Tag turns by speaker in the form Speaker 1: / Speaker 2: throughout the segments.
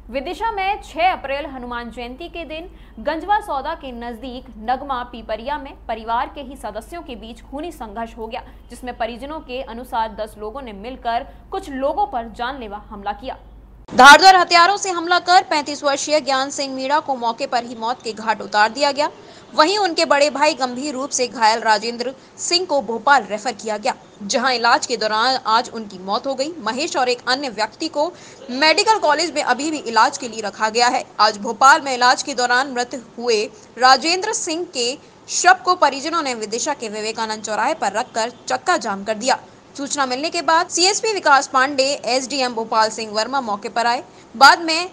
Speaker 1: विदिशा में 6 अप्रैल हनुमान जयंती के दिन गंजवा सौदा के नजदीक नगमा पीपरिया में परिवार के ही सदस्यों के बीच खूनी संघर्ष हो गया, जिसमें परिजनों के अनुसार 10 लोगों ने मिलकर कुछ लोगों पर जानलेवा हमला किया। धारदार हथियारों से हमला कर 35 वर्षीय ज्ञान सिंह मीणा को मौके पर ही मौत के घाट उतार दिया गया। वहीं उनके बड़े भाई गंभीर रूप से घायल राजेंद्र सिंह को भोपाल रेफर किया गया, जहां इलाज के दौरान आज उनकी मौत हो गई। महेश और एक अन्य व्यक्ति को मेडिकल कॉलेज में अभी भी इलाज के लिए रखा गया है। आज भोपाल में इलाज के दौरान मृत हुए राजेंद्र सिंह के शव को परिजनों ने विदिशा के विवेकानंद चौराहे पर रखकर चक्का जाम कर दिया। सूचना मिलने के बाद सीएसपी विकास पांडे, एसडीएम भोपाल सिंह वर्मा मौके पर आए। बाद में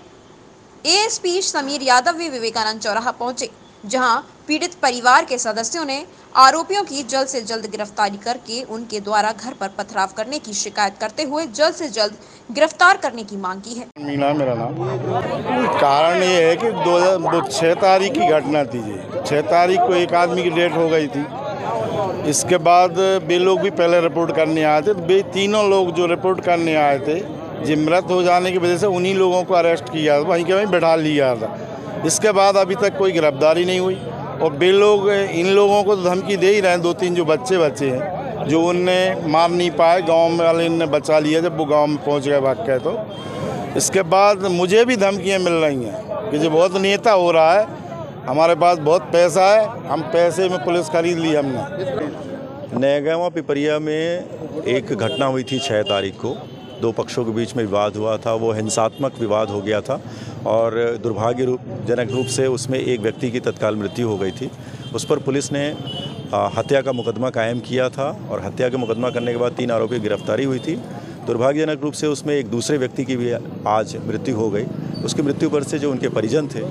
Speaker 1: एएसपी समीर यादव भी विवेकानंद चौराहा पहुंचे, जहां पीड़ित परिवार के सदस्यों ने आरोपियों की जल्द से जल्द गिरफ्तारी करके उनके द्वारा घर पर पथराव करने की शिकायत करते हुए जल्द से जल्द गिरफ्तार करने की मांग की है।
Speaker 2: मीना मेरा नाम। कारण ये है कि 6 तारीख की घटना थी जी। 6 तारीख को एक आदमी की डेथ हो गई थी। इसके बाद वे लोग भी पहले रिपोर्ट करने आए थे। वे तीनों लोग जो रिपोर्ट करने आए थे, जी मृत हो जाने की वजह से उन्हीं लोगों को अरेस्ट किया, वहीं के वहीं बैठा लिया था। इसके बाद अभी तक कोई गिरफ्तारी नहीं हुई और वे लोग इन लोगों को धमकी दे ही रहे हैं। 2-3 जो बच्चे हैं जो उनने मार नहीं पाए, गांव वाले ने बचा लिया जब वो गांव में पहुंच गए भाग के। तो इसके बाद मुझे भी धमकियां मिल रही हैं कि जो बहुत नेता हो रहा है, हमारे पास बहुत पैसा है, हम पैसे में पुलिस खरीद ली हमने।
Speaker 3: नगमा पिपरिया में एक घटना हुई थी 6 तारीख को। 2 पक्षों के बीच में विवाद हुआ था। वो हिंसात्मक विवाद हो गया था और दुर्भाग्यजनक रूप से उसमें एक व्यक्ति की तत्काल मृत्यु हो गई थी। उस पर पुलिस ने हत्या का मुकदमा कायम किया था और हत्या का मुकदमा करने के बाद 3 आरोपियों की गिरफ्तारी हुई थी। दुर्भाग्यजनक रूप से उसमें एक दूसरे व्यक्ति की भी आज मृत्यु हो गई। उसकी मृत्यु पर से जो उनके परिजन थे,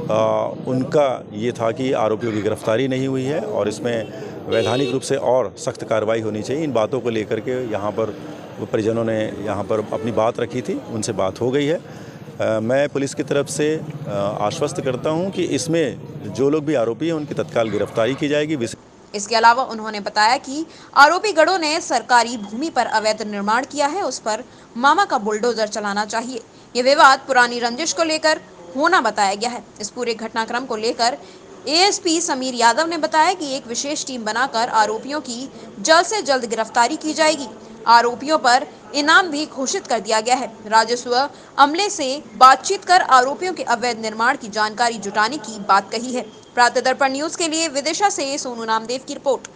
Speaker 3: उनका ये था कि आरोपियों की गिरफ्तारी नहीं हुई है और इसमें वैधानिक रूप से और सख्त कार्रवाई होनी चाहिए। इन बातों को लेकर के यहाँ पर परिजनों ने यहाँ पर अपनी बात रखी थी, उनसे बात हो गई है। मैं पुलिस की तरफ से आश्वस्त करता हूँ कि इसमें जो लोग भी आरोपी हैं उनकी तत्काल गिरफ्तारी की जाएगी।
Speaker 1: इसके अलावा उन्होंने बताया कि आरोपी गढ़ों ने सरकारी भूमि पर अवैध निर्माण किया है, उस पर मामा का बुलडोजर चलाना चाहिए। ये विवाद पुरानी रंजिश को लेकर होना बताया गया है। इस पूरे घटनाक्रम को लेकर एएसपी समीर यादव ने बताया कि एक विशेष टीम बनाकर आरोपियों की जल्द से जल्द गिरफ्तारी की जाएगी। आरोपियों पर इनाम भी घोषित कर दिया गया है। राजस्व अमले से बातचीत कर आरोपियों के अवैध निर्माण की जानकारी जुटाने की बात कही है। प्रातः दर्पण न्यूज के लिए विदिशा से सोनू नामदेव की रिपोर्ट।